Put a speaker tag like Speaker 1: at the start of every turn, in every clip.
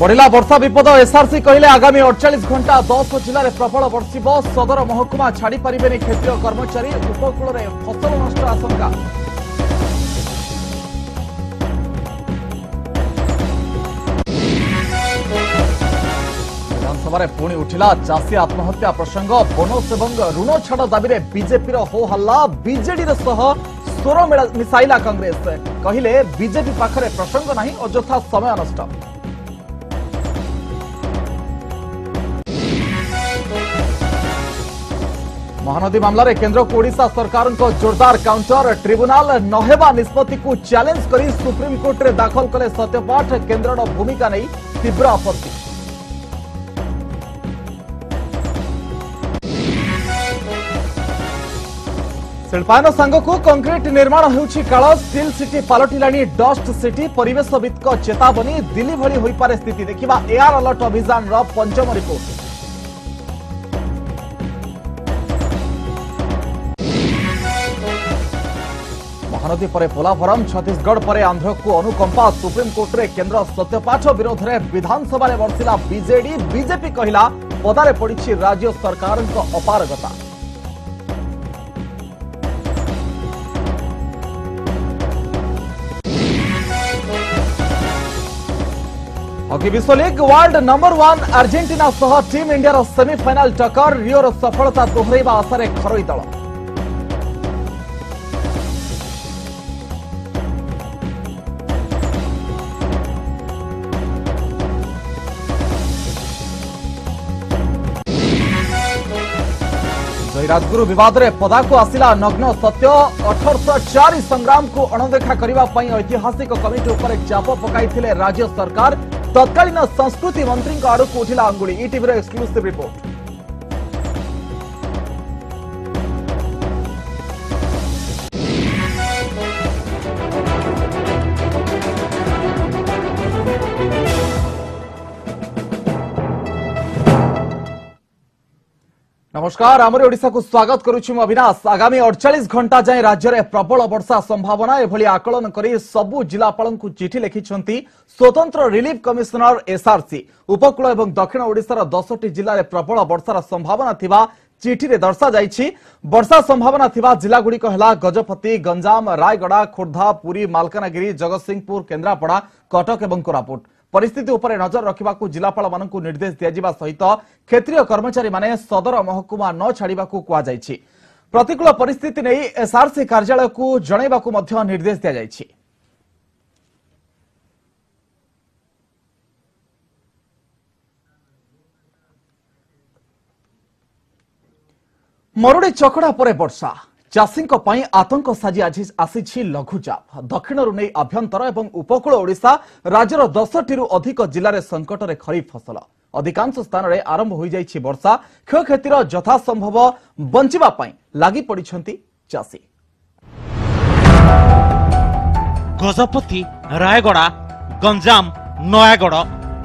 Speaker 1: बढ़िला वर्षा विपद एसआरसी कहले आगामी 48 घंटा 10 जिले में प्रबल बर्षिब सदर महकुमा छाड़ी पारे क्षेत्रीय कर्मचारी उपकूल में फसल नष्ट आशंका। विधानसभा पुणी उठिला चाषी आत्महत्या प्रसंग बोनस एवं ऋण छाड़ दाबी बीजेपी हो हल्ला बीजेडी स्वर मिसाइला कांग्रेस कहले बीजेपी पाखरे प्रसंग नहीं अଯଥା समय नष्ट। महानदी मामला रे केंद्र को ओडिशा सरकार को जोरदार काउंटर ट्रिब्यूनाल नहेबा निष्पत्ति को चैलेंज करी सुप्रीम कोर्ट रे दाखल कले सत्यपाठ केंद्र भूमिका नहीं तीव्र आपत्ति। शिल्पायन सांग को कंक्रीट निर्माण होउछि काल स्टील सिटी पलटिलाणी डस्ट सिटी परिवेशविद को चेतावनी दिल्ली भली होई पारे स्थिति देखिबा एआर अलर्ट अभियान रो पंचम रिपोर्ट। महानदी पर पोलाभरम छत्तीसगढ़ पर आंध्र को अनुकंपा सुप्रीम कोर्ट रे केंद्र सत्यपाठ विरोध में विधानसभा रे वर्षिला बीजेडी बीजेपी कहला पदारे पड़ी राज्य सरकार अपारगता। हॉकी विश्व लीग वर्ल्ड नंबर 1 अर्जेंटीना सह टीम इंडिया सेमीफाइनल टक्कर रियोर सफलता दोहराइबा आशारे खरोई दल। राजगुरु विवाद रे पदा को आसिला नग्न सत्य 1804 संग्राम को अणदेखा करने ऐतिहासिक कमिटी उपर चाप पकाई राज्य सरकार तत्कालीन संस्कृति मंत्री आड़ को उठिला अंगुली। ETV exclusive report. नमस्कार आमरी ओडिशा को स्वागत करुछि अविनाश। आगामी 48 घंटा जाए राज्य में प्रबल वर्षा संभावना एभली आकलन करी सबु जिलापाल को चिठी लिखिछंती स्वतंत्र रिलीफ कमिशनर एसआरसी। उपकूल एवं दक्षिण ओडिशार 10टी जिले में प्रबल वर्षार संभावना थिबा चिठी रे दर्शा जाइछि। वर्षा संभावना थिबा जिला गुड़िक हला गजपति, गंजाम, रायगड़ा, खोर्धा, पुरी, मालकानगिरी, जगतसिंहपुर, केन्द्रापड़ा, कटक एवं कोरापुट। परिस्थिति उपरे नजर रखिबाकू जिलापाल मानकू निर्देश दियाजिबा सहित क्षेत्रीय कर्मचारी माने सदर महकुमा न छाड़िबाकू कुआ जायछि। प्रतिकूल परिस्थिति नै एसआरसी कार्यालय को जणाइबाकू मध्य निर्देश दिया जायछि। मरुड़ी चकड़ा परे वर्षा चाषी आतंक साजी आसी लघुचाप दक्षिणरू नहीं आभ्यंतर एवं उपकूल ओडिशा राज्यर 10टी अधिक जिले में संकट रे खरीफ फसल अधिकांश स्थान में आरंभ हो जाइछि वर्षा क्षयक्षतिर यथासंभव बंचिबा पई लागि पड़िछंती चाषी।
Speaker 2: गजपति, रायगड़ा, गंजाम, नयागड़,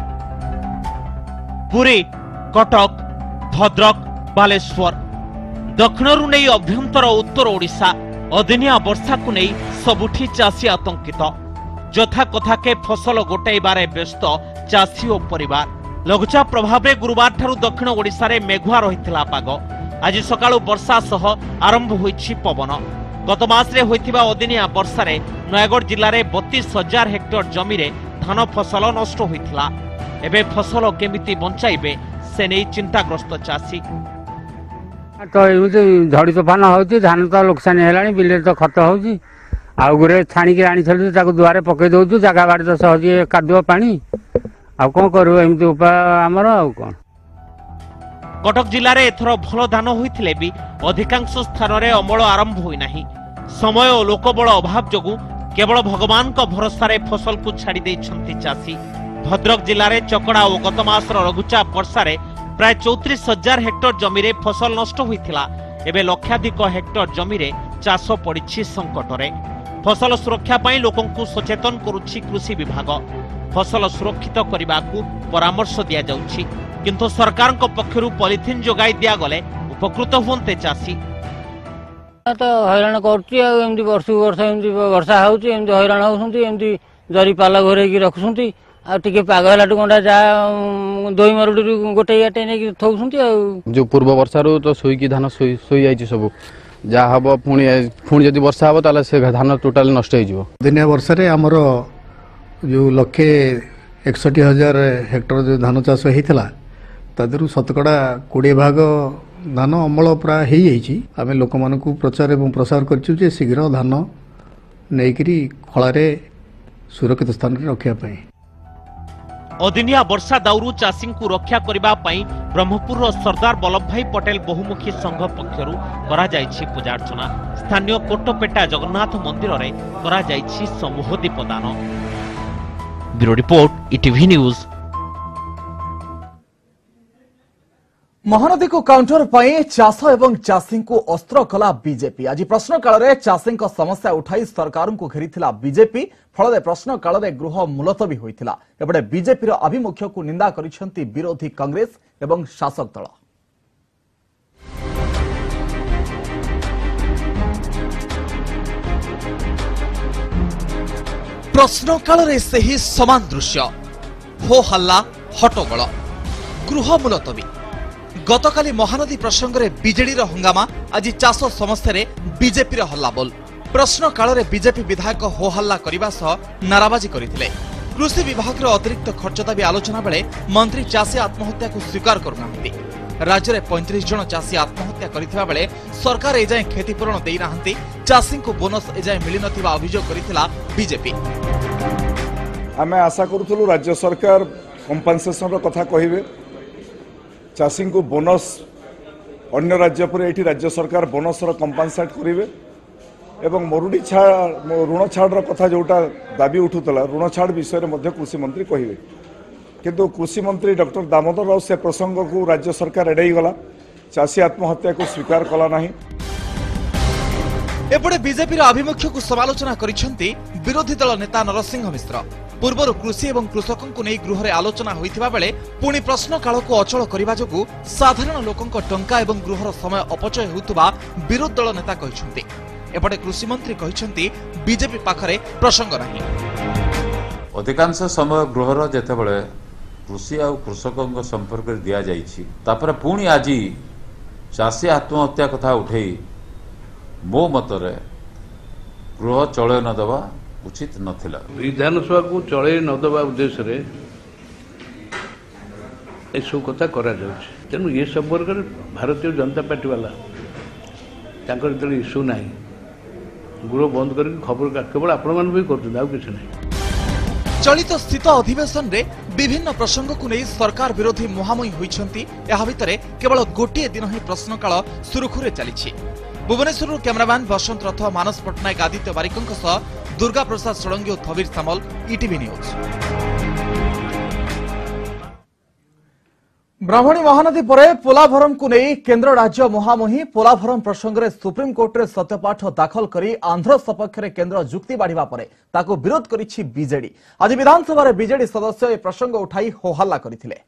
Speaker 2: पुरी, कटक, भद्रक, बालेश्वर दक्षिणरू नहीं अभ्यंतर उत्तर ओडिशा अदिनिया वर्षा को नहीं सबुठी चाषी आतंकित यथा कथा के फसल गोटाइबारे व्यस्त चाषी और परिवार। लघुचाप प्रभाव में गुरुवार ठारू दक्षिण ओडिशा रे मेघुआ रहितला पाग आज सकाळु वर्षा सह आरंभ होइछि पवन। गत मास रे होइथिबा अदिनिया वर्षा रे नयागढ़ जिल्ला रे 32,000 हेक्टर जमी रे धान फसल नष्ट होइथिला। एबे फसल केमिति बंचाइबे से नै चिंताग्रस्त चाषी।
Speaker 3: तो एमती झड़ी तोफान होती धान तो लोकसानी है बिल तो खत हो गुरे छाणिक आनी दुआरे पकई दौ जगह बाड़ी तो सहज कादुआ पानी आउ कौन करू एमती उपाय आमर आउ कौन।
Speaker 2: कटक जिले में एथर भल धान होइथिले भी अधिकांश स्थान में अमल आरंभ होई नाही। समय और लोकबल अभाव जोगु केवल भगवान को भरोसा रे फसल को छाड़ी देइछंती चाषी। भद्रक जिले में चकड़ा और गत मासर लघुचाप वर्षा रे प्राय 34,000 हेक्टर जमी रे फसल नष्ट होइथिला। एबे लक्षाधिक हेक्टर जमी रे चाष पड़िछि संकट रे। फसल सुरक्षा पई लोकन को सचेतन करूछि कृषि विभाग। फसल सुरक्षित करबाकू परामर्श दिया जाउछि किंतु सरकार को पक्षरु पॉलिथिन जोगाई दिया गले उपकृत होंते चाषी।
Speaker 3: तो हैरान करछि एमदी वर्ष वर्ष एमदी वर्षा होउछि एमदी हैरान होउछंती एमदी जरी पाला घोरेकी रखुछंती
Speaker 4: टिके पाग हलाटू गंडा जा दोई मरुडी गोटे आटे नहीं थौसुंती
Speaker 5: जो पूर्व वर्षा रू तो सोईकी धान सोई जाइछि सब जा हबो पुणी जदि वर्षा हबो ताले से धान टोटल नष्ट हो जिवो।
Speaker 6: दिनिया वर्षा रे हमर जो लक्षे 61,000 हेक्टर जो धान चाष होता तादर शतकड़ा 20 भाग धान अमल प्राय आम लोक मान प्रचार और प्रसार कर शीघ्र धान नहीं खलारे सुरक्षित स्थान रखापी।
Speaker 2: अदिनिया वर्षा दाउरू चाषी को रक्षा करने ब्रह्मपुर सरदार वल्लभ भाई पटेल बहुमुखी संघ पक्षर पूजार्चना स्थानीय कोटपेटा जगन्नाथ मंदिर में कर समूह दीपदान। Bureau report ETV news.
Speaker 1: Mahanadi को काउंटर पर चाष एवं चाषी को अस्त्र कला बीजेपी। आज प्रश्नकाल में चाषी समस्या उठाई सरकार को घेरी बीजेपी फल प्रश्नकाल में गृह मुलतवी होता। एपटे बीजेपी आभिमुख्य को निंदा करिसेंती विरोधी कांग्रेस एवं शासक दल। प्रश्नकाल में सही समान दृश्य हो हल्ला हट्टगोल गृह मुलतवी। गतकाली महानदी प्रसंग में बीजेडी हंगामा आज चाष समस्या बीजेपी हल्लाबोल। प्रश्नकाल में बीजेपी विधायक हो हल्ला करने सह नाराबाजी करते। कृषि विभाग अतिरिक्त खर्च दाबी आलोचना बेले मंत्री चाषी आत्महत्या को स्वीकार करुना। राज्य में 35 जन चाषी आत्महत्या करथिबा बेले सरकार एजाए क्षतिपूरण देना चाषी को बोनस एजाए मिल नथिबा अभियोग करथिला बीजेपी।
Speaker 7: आम आशा करूँ राज्य सरकार कंपनसेशन कथा कहे चाषी को बोनस अन्य राज्य पर ये राज्य सरकार बोनस कंपनसेट करेंगे एवं मरुड़ी ऋण छाड़ कथा जोटा दाबी उठूला ऋण छाड़ विषय में कृषि मंत्री कहे किंतु कृषि मंत्री डॉक्टर दामोदर राव से प्रसंग को राज्य सरकार एड़ाई गला चाषी आत्महत्या को स्वीकार कला नहीं।
Speaker 1: एपटे बीजेपी आभिमुख्य को समालोचना करिसेंती विरोधी दल नेता नरसिंह मिश्र। पूर्वर कृषि एवं कृषकों को नहीं गृह आलोचना होइथिबा बेले पुणी प्रश्नकाल को अचल करने जोगु साधारण लोकंक टंका एवं गृहर समय अपचय होउतबा विरोधी दल नेता कहिसेंती। एपटे कृषि मंत्री कहिसेंती बीजेपी पाखरे प्रसंग नहीं।
Speaker 8: अधिकांश समय गृहर जेतेबेले कृषि आ कृषकों संपर्क दिया जाइछि तापर पुणी आज चाषी आत्महत्या कथा उठेई मो मतरे गृह चले न दबा उचित नथिला।
Speaker 9: विधानसभा को चले न दबा उद्देश्य रे ए सब कथा करा जाउछि। तेणु ये संपर्क भारतीय जनता पार्टी वाला तांकर जतले इश्यू नाही गृह बंद करके खबर केवल आपण मान भी करते किसी नहीं।
Speaker 1: चलित स्थित अधिवेशन रे विभिन्न प्रसंग को नहीं सरकार विरोधी मुहांमुही होइछंती। एहा भितरे केवल गोटे दिन ही प्रश्नकाल सुरुखुरे चलिछि। भुवनेश्वर कैमरामैन बसंत रथ मानस पट्टनायक आदित्य बारिकों सह दुर्गा प्रसाद षडंगी और थवीर सामल ईटीवी न्यूज। ब्राह्मणी महानदी पर पोलाभरम को नहीं केंद्र राज्य मुहांमुही। पोलाभरम प्रसंग में सुप्रीमकोर्ट रे सत्यपाठ दाखल करी आंध्र सपक्ष में केंद्र जुक्ति बाढ़ा पर ताको विरोध करिछि बीजेडी। आज विधानसभा बीजेडी सदस्य ए प्रसंग उठाई होहल्ला करथिले।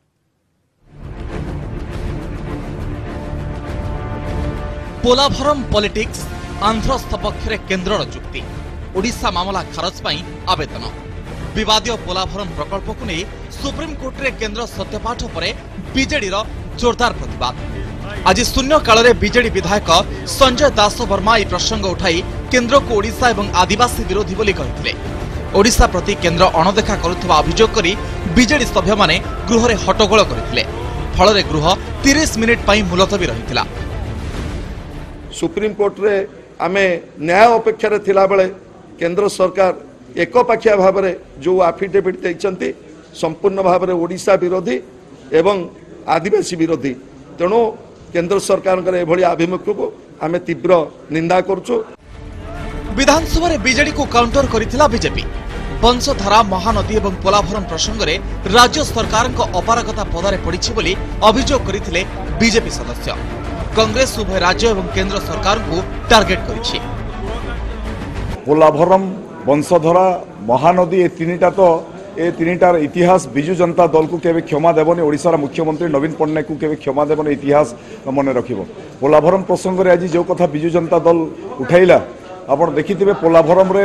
Speaker 1: पोलाभरम पॉलिटिक्स आंध्र सपक्ष में केंद्र जुक्ति ओडिशा मामला खारज पाई आवेदन। विवादीय पोलाभरम प्रकल्प को नहीं सुप्रीमकोर्ट रे केंद्र सत्यपाठ पर बीजेडी जोरदार प्रतिवाद। आज शून्य काल में बीजेडी विधायक संजय दास वर्मा यह प्रसंग उठाई केंद्र को ओडिशा एवं आदिवासी विरोधी बोली कहते। ओडिशा प्रति केंद्र अणदेखा करुवा अभियोग करी बीजेडी सभ्य माने गृह रे हट्टगोल करथिले। फल गृह 30 मिनिट पई मुलतवी रहिथिला।
Speaker 10: सुप्रीमकोर्ट रे आमे न्याय अपेक्षा थिला बेले केंद्र सरकार एक पाखिया भाव में जो आफिडेविट देइछंती संपूर्ण भाव में ओडिशा विरोधी एवं आदिवासी विरोधी। तेणु केंद्र सरकार एभली आभिमुख्य को आमे तीव्र निंदा करछु।
Speaker 1: विधानसभा बीजेडी को काउंटर करिथिला बीजेपी। वंशधारा महानदी एवं पोलाभरम प्रसंग में राज्य सरकार अपारगता पदारे पड़िछि बोली अभियोग करथिले बीजेपी सदस्य। कांग्रेस उभय राज्य एवं केंद्र सरकार को टार्गेट करिछि।
Speaker 7: पोलाभरम वंशधरा महानदी ए तीनिटार इतिहास बिजु जनता दल को केवे क्षमा देवनी। ओडिशार मुख्यमंत्री नवीन पट्टनायक को केवे क्षमा देवनी इतिहास मन रखिबो। पोलाभरम प्रसंग रे आज जो कथा बिजु जनता दल उठाइला आपण देखिथिबे पोलाभरम रे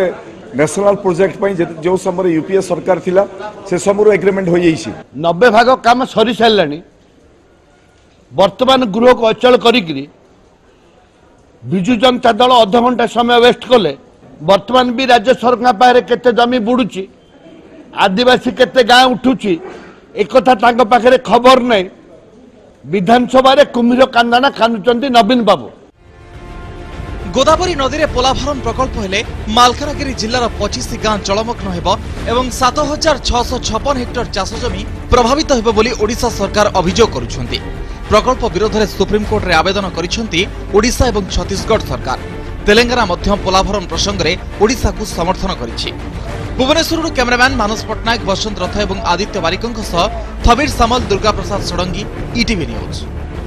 Speaker 7: नेशनल प्रोजेक्ट जो समय यूपीए सरकार थिला से समय एग्रीमेंट हो जाइए
Speaker 9: 90 भाग काम सरी सारे वर्तमान गृह को अचल करी विजु जनता दल अध घंटा समय वेस्ट कले वर्तमान भी राज्य सरकार पाखे केते जमी बुड़ुची आदिवासी केते गाँ उठुची एक पाखे खबर नहीं विधानसभा कुम्भीर कांदाना कानुचंती नवीन बाबू।
Speaker 1: गोदावरी नदी में पोलाभरम प्रकल्प हेले मालकानगिरी जिलार 25 गां जलमग्न हेब एवं 7656 हेक्टर चाष जमी प्रभावित हेब बोली ओडिशा सरकार अभियोग करुछंती। प्रकल्प विरोध में सुप्रीमकोर्ट रे आवेदन करिसेंती ओडिशा एवं छत्तीसगढ़ सरकार। तेलंगाना मध्य पोलाभरम प्रसंग में ओडिशा को समर्थन करिछि। भुवनेश्वर कैमरामैन मानस पट्टनायक बसंत रथ एवं आदित्य बारिकों सह थबीर सामल दुर्गा प्रसाद षडंगी ETV न्यूज।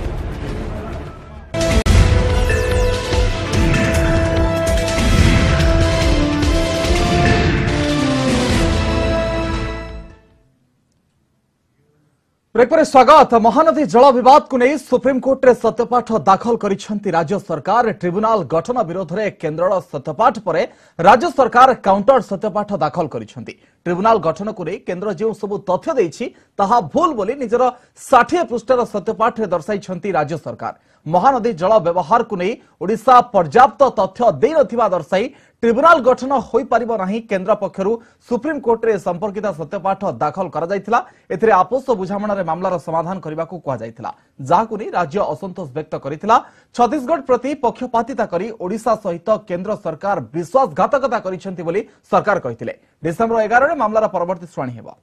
Speaker 1: स्वागत। महानदी जल विवाद को नहीं सुप्रीमकोर्ट रे सत्यपाठ दाखल करिसेंती राज्य सरकार। ट्रिब्यूनाल गठन विरोध में केन्द्र सत्यपाठ पर राज्य सरकार काउंटर सत्यपाठ दाखल करिसेंती। ट्रिब्यूनाल गठन को नहीं केन्द्र जो सब तथ्य देछि ताहा भूल बोली निजर 60 पृष्ठर सत्यपाठ रे दर्शाइछंती राज्य सरकार। महानदी जल व्यवहार को नहीं ओडिशा पर्याप्त तथ्य दे नथिबा दर्शाई ट्रिब्यूनाल गठन होई परिबो नाही केन्द्र पक्षरु सुप्रीम कोर्ट रे संपर्कित सत्यपाठ दाखल करा जायतिला। एथिरे आपोष बुझामणा रे मामलार समाधान करबाकू कुआ जायतिला, जाहाकू नै राज्य असंतोष व्यक्त करितिला। छत्तीसगढ़ प्रति पक्षपातिता करी ओडिशा सहित केन्द्र सरकार विश्वासघातकता करिसेंती बोली सरकार कहितिले। डिसेंबर 11 रे मामलार परवर्ती शुणाणी हेबो।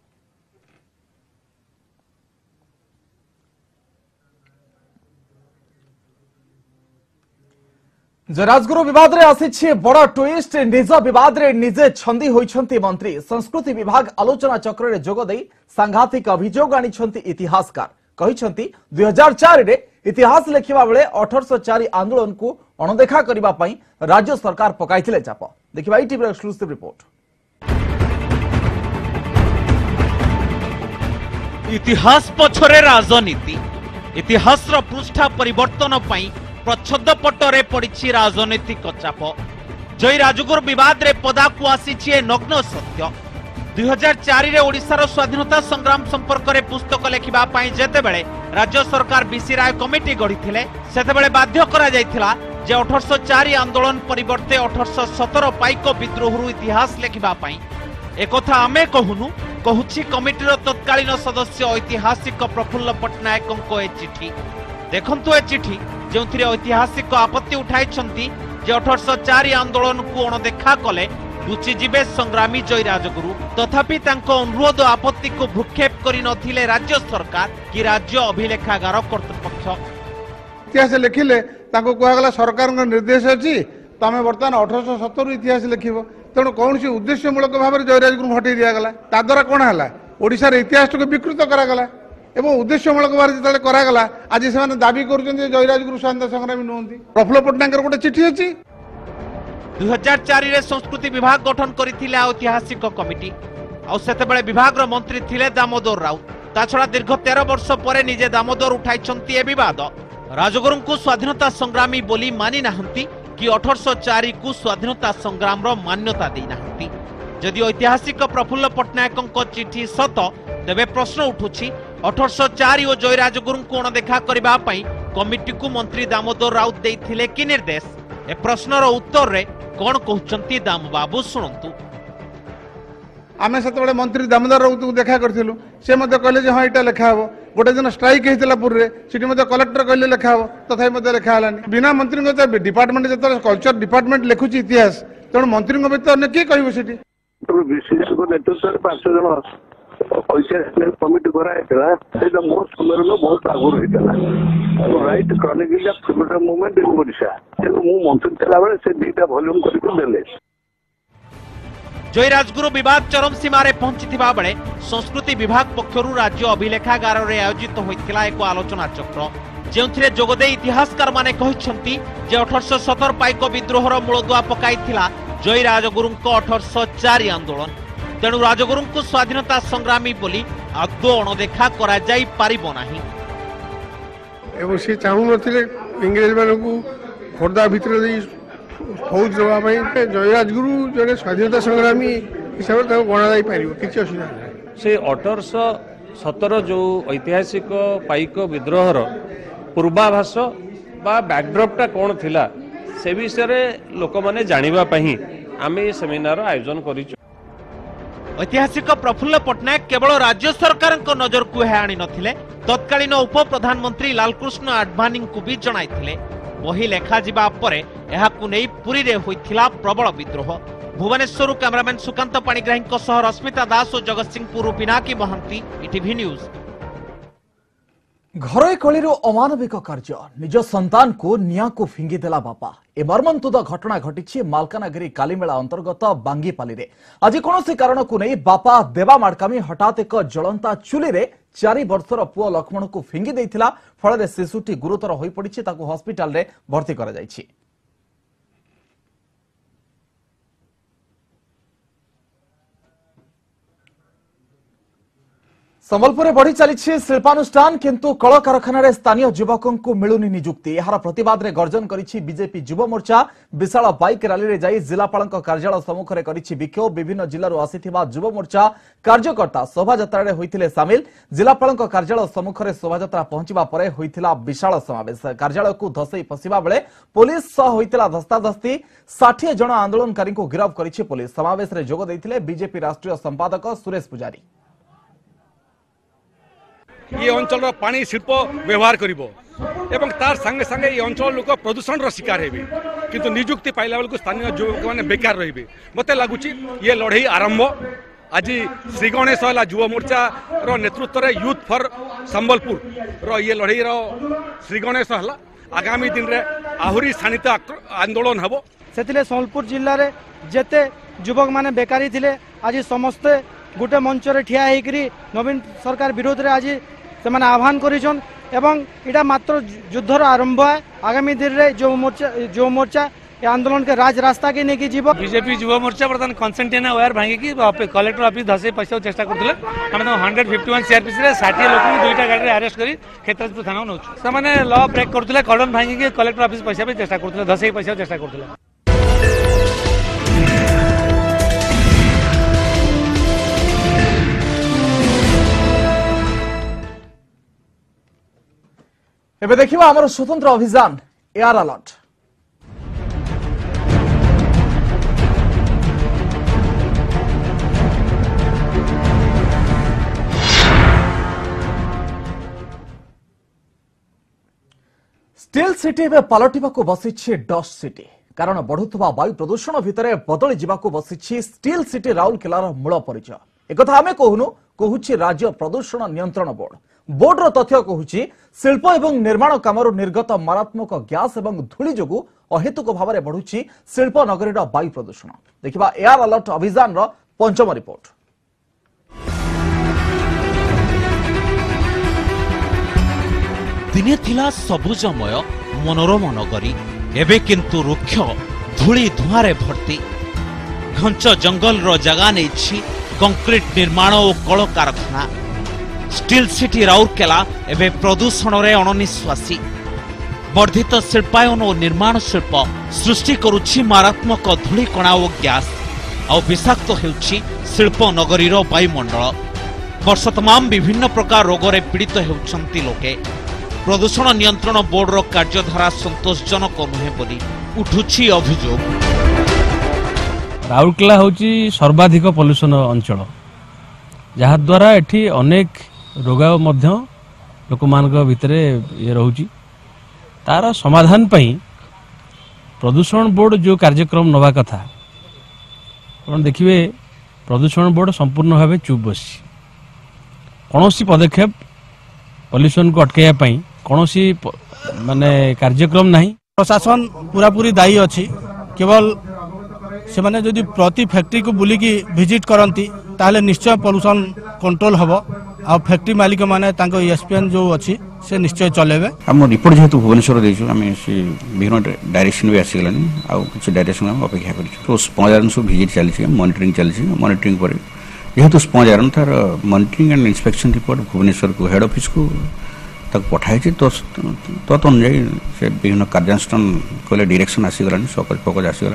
Speaker 1: राजगुरु विवाद रे आसी बड़ ट्विस्ट। निज विवाद रे निजे छंदी होइछंती मंत्री। संस्कृति विभाग आलोचना चक्र रे जोग देई सांघातिक अभियोग आनिछंती इतिहासकार। कहिछंती 2004 रे इतिहास लेखिबा बेले 1804 आंदोलन को अणदेखा करिबा पई राज्य सरकार पकाइथिले चाप। देखिबा ETV रो एक्सक्लूसिव रिपोर्ट।
Speaker 2: इतिहास पछरे राजनीति। इतिहास रो पृष्ठा परिवर्तन पई प्रच्छद पटरे पड़ी राजनैतिक चाप। जय राजगुरु विवाद रे पदाकू आसी नग्न सत्य। 2004 रे ओडिशार स्वाधीनता संग्राम संपर्क रे पुस्तक लेखिबा पई जेतेबेले राज्य सरकार बीसी राय कमिटी गढ़िथिले सेतेबेले बाध्य करा जायथिला जे 1804 आंदोलन परिवर्ते 1817 पाइक विद्रोहरु इतिहास लेखिबा पई। एकथा आमे कहूनु कहूछि कमिटीर तत्कालीन सदस्य ऐतिहासिक प्रफुल्ल पट्टनायकंको ए चिठी। देखंतु ए चिठी जो ऐतिहासिक आपत्ति उठाई 1804 आंदोलन को अणदेखा कले लुचिजीवे संग्रामी जय राजगुरु। तथापि अनुरोध आपत्ति को भ्रुक्षेप करि नथिले राज्य सरकार कि राज्य अभिलेखागार कर्तृपक्ष।
Speaker 11: इतिहास लिखिले कहला सरकार निर्देश अच्छी तमें बर्तमान 1817 इतिहास लिखिब। तेणु कौन सी उद्देश्यमूलक भाव में जय राजगुरु हटई दिगला ताद्वारा कौन है ओडिशार इतिहास को विकृत करागला एवं उद्देश्यमूलक भाव जो करागला आज से दाबी कर जय राजगुरु स्वाधीनता संग्रामी नुहति। प्रफुल्ल पट्टनायक गोटे चिठी अच्छी।
Speaker 2: 2004 रे संस्कृति विभाग गठन करथिले ऐतिहासिक कमिटी और सेतेबेले विभाग मंत्री थिले दामोदर राउत। ता छड़ा दीर्घ 13 वर्ष पर निजे दामोदर उठाइछंती ए विवाद। राजगुरु को स्वाधीनता संग्रामी बोली मानि नाहंती कि 1804 को स्वाधीनता संग्राम रो मान्यता देई नाहंती। जदि ऐतिहासिक प्रफुल्ल पट्टनायक चिठी सत तेबे प्रश्न उठुछि 1804 और जय राजगुरु को अणदेखा करबा पई कमिटी को मंत्री दामोदर राउत देइथिले कि निर्देश। ए प्रश्नर उत्तर रे कोन कहउचंती दाम बाबू सुनंतु।
Speaker 11: आमे सेतबेले मंत्री दामोदर राउत को देखा करथिलु से मते कहले जे हां इटा लेखा हबो। गोटे दिन स्ट्राइक हेतिला पुर रे सिटी मते कलेक्टर कहले लेखा हबो तथापि मते लेखा हलानी। बिना मंत्री को डिपार्टमेंट जत कल्चर डिपार्टमेंट लेखुची इतिहास तेणु मंत्री को व्यतीत अन्य के कहबो सिटी।
Speaker 12: तो विशेष को नेतृत्व में 5 जन पैसा कमिटी कराइला मो समय बहुत आगुरी होता right chronicle freedom movement in Odisha तेणु मु मंत्री थिला बेले से 2टा वॉल्यूम करके देले।
Speaker 2: जय राजगुरु विवाद चरम सीमा रे पहुंचीथिबा बेले संस्कृति विभाग पक्षरु राज्य अभिलेखागार रे आयोजित होइथिला एक आलोचना चक्र जेउथिरे जोगदे इतिहासकार माने कहिसंती जे 1817 पाइक विद्रोहर मूलदुआ पकाइथिला जय राजगुरु को 1804 आंदोलन। तेणु राजगुरु को स्वाधीनता संग्रामी बोली आदौ अणदेखा करा जाई पारिबो नाही।
Speaker 11: एवं से चाहू नथिले इंग्रेज मानकू खोर्धा भितर फौज रहा जयराजगुरु जड़े स्वाधीनता संग्रामी हिसाब से गणा जापर किसी असुविधा नहीं
Speaker 13: से 1817 जो ऐतिहासिक पाइक विद्रोहर पूर्वाभास बा बैकड्रपटा कौन थिला से विषय लोक मैंने जानापी आम ये सेमिनार आयोजन कर
Speaker 2: ऐतिहासिक प्रफुल्ल पट्टनायक केवल राज्य सरकार नजर को आनी नथिले तत्कालीन उप प्रधानमंत्री लालकृष्ण आडवाणी को भी जणाइथिले वही लेखा जिबा परे एहाकु नै पुरी रे होइथिला प्रबल विद्रोह। भुवनेश्वर कैमरामैन सुकांत पाणिग्राही सह रश्मिता दास और Jagatsinghpur Pinaki Mahanty ETV news.
Speaker 1: घरोई कलिरू अमानविक कार्य निज संतान को निया को फिंगी देला बापा ए मर्मन्तुद घटना घटी मालकानगिरी कालीमेला अंतर्गत बांगीपाली रे। आज कौन कारण को नहीं बापा देवा माडकामी हठात एक ज्वलंता चुली रे 4 वर्षर पुओ लक्ष्मण को फिंगी देइथिला फल शिशुटी गुरुतर होई पड़िछि ताकू हॉस्पिटल रे भर्ती करा जाइछि। संबलपुर बढ़ी चली शिल्पानुष्ठान किंतु कल कारखाना स्थानीय युवकों को मिलुनी निजुक्ति यार प्रतिवाद रे गर्जन करिछि बीजेपी युव मोर्चा विशाल बाइक रैली रे जाई जिलापाल कार्यालय सम्मुख रे करिछि विक्षोभ। विभिन्न जिल्लारू आसीथिबा युव मोर्चा कार्यकर्ता शोभायात्रा रे होइथिले सामिल। जिलापाल कार्यालय सम्मुख रे शोभायात्रा पहुंचीबा परे होइथिला विशाल समावेश। कार्यालय को धसई पसिबा बेले पुलिस सह होइथिला धस्ताधस्ती 60 जन आंदोलनकारी को गिरफ्त करिछि पुलिस। समावेश रे जोग दैथिले बीजेपी राष्ट्रीय संपादक सुरेश पुजारी।
Speaker 14: ये अंचल पानी शिल्प व्यवहार करिवो एवं तार संगे संगे ये अंचल लोक प्रदूषण रो शिकार हेबे किंतु नियुक्ति पाइला बेलको स्थानीय युवक माने बेकार रहिबे। मते लागुची ये लड़ाई आरंभ आज श्री गणेश हला युव मोर्चा रो नेतृत्व रे यूथ फॉर संबलपुर रो ये लड़ाई रो श्री गणेश हला आगामी दिन रे आहुरी शानित आंदोलन हबो।
Speaker 15: सेतिले संबलपुर जिल्ला रे जेते युवक माने बेकारी थिले आज समस्त गोटे मंच रे ठिया हेकरी नवीन सरकार विरोध रे आज से माने आह्वान करिछन एवं इटा मात्र युद्धर आरंभ है। आगामी दिन रे जो मोर्चा ये आंदोलन के राज रास्ता के नेकी जीव
Speaker 13: बीजेपी युव मोर्चा बर्तमान कंसेंटेना वायर भांगी की कलेक्टर ऑफिस धसे पैसा चेष्टा करथले। हम 151 सीआरपीसी रे 60 लोक दुईटा गाड़ी रे अरेस्ट करी खेतराजपुर थाना नउछ से माने लॉ ब्रेक करथले कॉर्डन भांगी की कलेक्टर ऑफिस पैसा पे चेष्टा करथले धसे पैसा चेष्टा करथले।
Speaker 1: एबे देखिबा हमर स्वतंत्र अभियान एआर अलर्ट। स्टील सिटी में पलटिबाकू बसिछि डस्ट सिटी कारण बढ़ुवा वायु प्रदूषण भितर बदली जावाकू बसिछि स्टील सिटी राउरकेलार मूल परिचय। एकथा आमे कहूछि राज्य प्रदूषण नियंत्रण बोर्डर तथ्य कहूछि शिल्प एवं निर्माण कामरू निर्गत मारात्मक गैस एवं धूली जोगु अहेतुक भाव में बढ़ुछि शिल्प नगरीर वायु प्रदूषण। देखिबा एआर अलर्ट अभियान रो पंचम रिपोर्ट।
Speaker 2: दिने थिला सबुजमय मनोरम नगरी एबे किंतु रुक्ष धूली धुआरे भर्ती। घंच जंगल रो जगह नहीं कंक्रीट निर्माण और कल कारखाना। स्टील सिटी राउरकेला एबे प्रदूषण रे अणनिश्वासी। वर्धित शिल्पायन और निर्माण शिल्प सृष्टि करुछि मारात्मक धूलिकणा और गैस आ विषाक्त हेउछि शिल्प नगरीर वायुमंडल। वर्ष तमाम विभिन्न प्रकार रोगरे पीड़ित हेउछन्ति लोके। प्रदूषण नियंत्रण बोर्डर कार्यधारा संतोषजनक नुहे बोली उठुछि अभियोग।
Speaker 16: राउरकेला होची सर्वाधिक पॉल्यूशन अंचल जहाँ द्वारा एठी अनेक रोग मध्य लोक मान भितरे ये रहूची। तार समाधान पई प्रदूषण बोर्ड जो कार्यक्रम नवा कथा आपण देखिए प्रदूषण बोर्ड संपूर्ण भाव चुप बसी कौन पदक्षेप पॉल्यूशन को अटकाइया पई कौनसी माने कार्यक्रम नहीं।
Speaker 17: प्रशासन पूरा पूरी दायी अच्छी केवल से माने जदि प्रति फैक्ट्री को बुलिकी विजिट करती ताहले निश्चय पॉल्यूशन कंट्रोल हम आ फैक्ट्री मालिक माने तांको एसपीएन जो अच्छी से निश्चय चलेबे।
Speaker 18: हम रिपोर्ट जेहेतु भुवनेश्वर देछु आमे से विभिन्न डायरेक्शन भी आसीगलानी आ कुछ डायरेक्शन हम अपेक्षा करिछु। तो स्पॉन्ज आयरन सब विजिट चलछि मॉनिटरिंग चलछि। मॉनिटरिंग पर जेहेतु स्पॉन्ज आयरन तार monitoring and inspection report Bhubaneswar को हेड ऑफिस को पठाई तत् अनुजाई से विभिन्न कार्यानुष्ठान कहले डायरेक्शन आसीगलानी फोकस आसीगला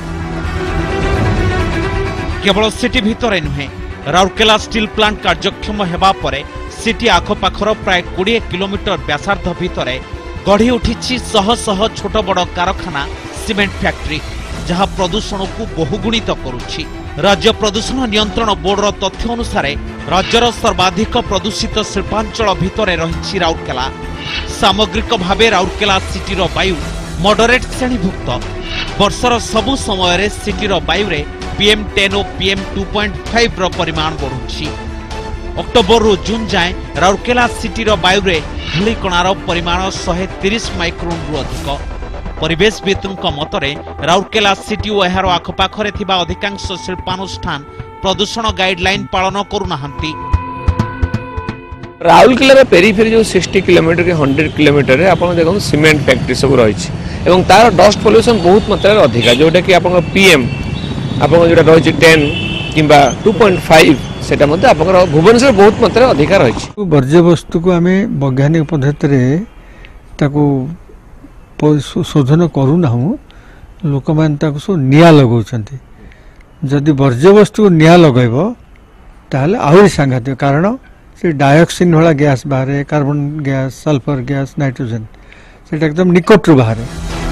Speaker 2: केवल सिटी भितर नुहे राउरकेला स्टील प्लांट कार्यक्षम हेबा परे सिटी आखपाखर प्राय 20 किलोमीटर व्यासार्ध भितर गढ़ी उठी शह शह छोट बड़ कारखाना सीमेंट फैक्ट्री जहां प्रदूषण को बहुगुणित करुछि। राज्य प्रदूषण नियंत्रण बोर्डर तथ्य अनुसार राज्यर सर्वाधिक प्रदूषित शिल्पांचल भितर रही राउरकेला। सामग्रिक भावे राउरकेला सिटीर वायु मॉडरेट श्रेणीभुक्त। वर्षर सबु समय सिटीर वायु रे PM10 और PM2.5 रो परिमाण बढ़ुछि। अक्टोबर रु जून जाए राउरकेला सिटीर वायु रे धूलिकणार परिमाण 130 माइक्रोन रु अधिक। परिवेशविदों मतरे राउरकेला सिटी और एहार आखपाखरे थिबा अधिकांश शिल्पानुष्ठान प्रदूषण गाइडलाइन पालन करुनाहांती।
Speaker 19: राउरकेला पेरीफेरी जो 60 किलोमीटर के 100 किलोमीटर रे आपण देखो सीमेंट फैक्ट्री सब रही एवं तार डस्ट पॉल्यूशन बहुत मात्रा रे अधिक जोटा कि आपण PM आपण जोटा रही 10 किंबा 2.5 सेटा मध्ये आपण भुवनेश्वर बहुत मात्रा अधिक रही।
Speaker 20: वर्ज्य वस्तु को आम वैज्ञानिक पद्धति रे ताकू शोधन करूना लोक मैंने सब निआ लगाउछंती। जदि वर्ज्य वस्तु को निआ लगैब ताहले आहुरी सांघातिक कारण से डाइऑक्सिन वाला गैस बाहर carbon gas sulphur gas nitrogen से एकदम निकटरू बाहर।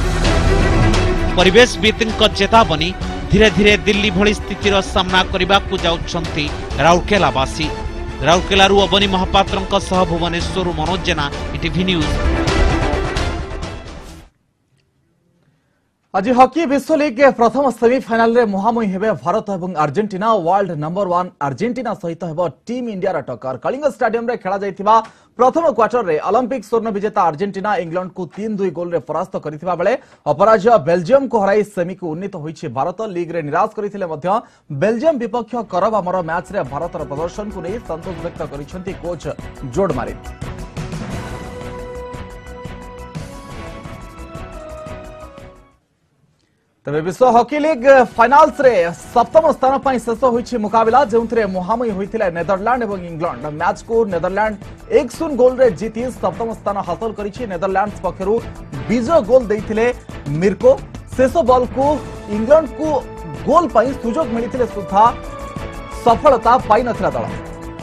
Speaker 2: परिवेशविदों चेतावनी धीरे धीरे दिल्ली भली स्थितिर सामना करने को जाउछंती राउरकेलावासी। राउरकेलारू अबनी महापात्रंक सह भुवनेश्वर मनोज जेना ETV न्यूज।
Speaker 1: आज हॉकी विश्व लीग के प्रथम सेमिफाइनल रे मुहामुही हेबे भारत और अर्जेंटीना। वर्ल्ड नंबर 1 अर्जेंटीना सहित हेबो टीम इंडिया रा टक्कर। कलिंग स्टेडियम रे खेला जायथिबा प्रथम क्वार्टर रे ओलंपिक स्वर्ण विजेता अर्जेंटीना इंग्लैंड को 3-2 गोल रे परास्त करिथिबा बेले अपराजय बेल्जियम को हराई सेमी को उन्नीत होईछि। भारत लीग रे निराश करिथिले मध्य बेल्जियम विपक्ष करबामर मैच रे भारतर प्रदर्शन को नै संतोष व्यक्त करिसेंती कोच जोड मारी। तबे विश्व हॉकी लीग फाइनाल्स रे सप्तम स्थान पर शेष होईछि मुकाबला जेउथरे मुहामुही होइथिले नेदरलैंड और इंग्लैंड। मैच को नेदरलैंड 1-0 गोल रे जीति सप्तम स्थान हासिल करिछि। नेदरलैंड्स पक्षरु विजय गोल देइथिले मिर्को। शेष बॉल को इंग्लैंड को गोल पई सुजोग मिलिथिले सुधा सफलता पाई नथिला दल।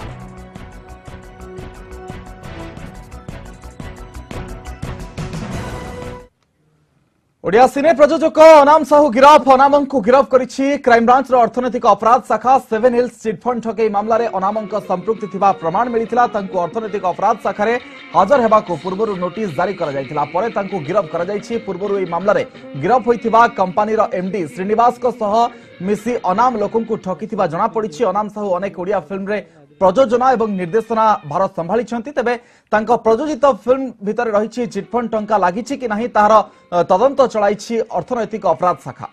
Speaker 1: ओडिया सिने प्रयोजक अनाम साहू गिरफ। अनाम को गिरफ करिछि क्राइमब्रांच अर्थनैतिक अपराध शाखा। 7 हिल्स चिटफंड ठकई मामला रे अनाम संपृक्ति थिबा प्रमाण मिलिथिला। तांको अर्थनैतिक अपराध शाखा रे हाजर हेबा को पूर्वरु नोटिस जारी करा जायथिला। परे तांको गिरफ करा जायछि। पूर्वरु ए मामला रे गिरफ होइथिबा कंपनी रो MD श्रीनिवास को सह मिसी अनाम लोकन को ठकिथिबा जणा पड़िछि। अनाम साहू अनेक ओडिया फिल्म रे प्रयोजना एवं निर्देशना भारत संभाली तेबे तांको प्रयोजित फिल्म भितर रही चिटफंड टंका लागिछि कि नहीं तार तदंत चलाई अर्थनैतिक अपराध शाखा।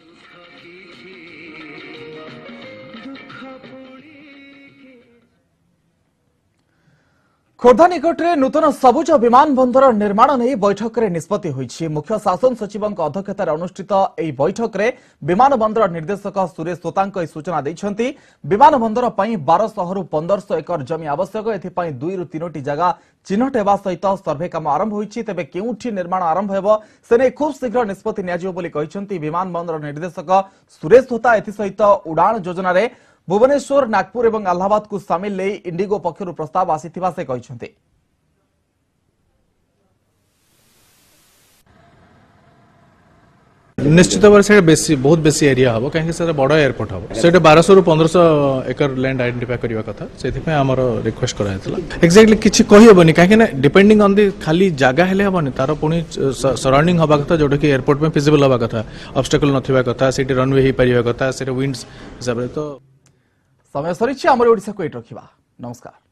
Speaker 1: खोर्धा निकट में नूतन सबुज विमान बंदर निर्माण नहीं बैठक में निष्पत्ति होईछि। मुख्य शासन सचिव अध्यक्षतार अनुष्ठित यह बैठक में विमान बंदर निर्देशक सुरेश तोतांक सूचना देइछन्ति। विमान बंदर पई 1200 रु 1500 एकर जमी आवश्यक। एथिपई 2 रु 3टी जगह चिन्हट हेबा सहित सर्वे काम आरंभ होईछि। तेबे केउठी निर्माण आरंभ हेबो सेने खूब शीघ्र निष्पत्ति नियाजियो बोली कहिसन्ति विमान बंदर निर्देशक सुरेश तोता। एथि सहित उड़ान योजना रे भुवनेश्वर नागपुर और अलाहाबाद को सामिल ले इंडिगो पक्षर प्रस्ताव आसीथिबा से कहिसन्ति।
Speaker 21: निश्चित भाव से बेसी बहुत बेसी एरिया हम कहीं बड़ एयरपोर्ट हम से 1200 रु 1500 एकर लैंड आइडेंटिफाई करने कथा से आमर रिक्वेस्ट कराइला। एक्जाक्टली किसी कहीहबनी कहीं डिपेंडिंग ऑन दी खाली जगह हेले हेबनी तार पुणी सराउंडिंग हवा कथा जोटा कि एयरपोर्ट में फिजिबल हवा कथा ऑब्स्टेकल नथिबा कथा से रनवे हो पारिबा कथा से विंड्स हिसाब से। तो
Speaker 1: समय सरी आमर ओडिशा को एट रखिबा। नमस्कार।